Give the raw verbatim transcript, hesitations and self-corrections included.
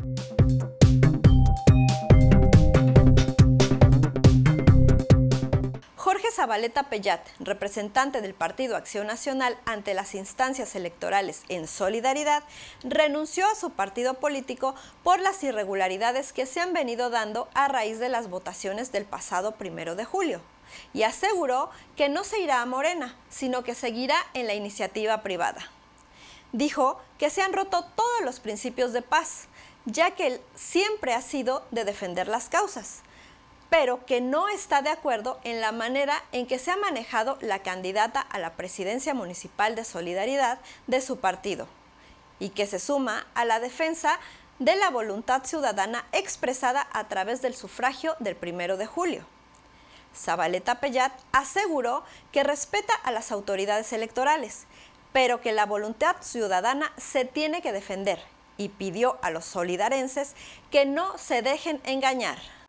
Jorge Zabaleta Pellat, representante del Partido Acción Nacional ante las instancias electorales en Solidaridad, renunció a su partido político por las irregularidades que se han venido dando a raíz de las votaciones del pasado primero de julio, y aseguró que no se irá a Morena, sino que seguirá en la iniciativa privada. Dijo que se han roto todos los principios de paz, ya que él siempre ha sido de defender las causas, pero que no está de acuerdo en la manera en que se ha manejado la candidata a la presidencia municipal de Solidaridad de su partido, y que se suma a la defensa de la voluntad ciudadana expresada a través del sufragio del primero de julio. Zabaleta Pellat aseguró que respeta a las autoridades electorales, pero que la voluntad ciudadana se tiene que defender, y pidió a los solidarenses que no se dejen engañar.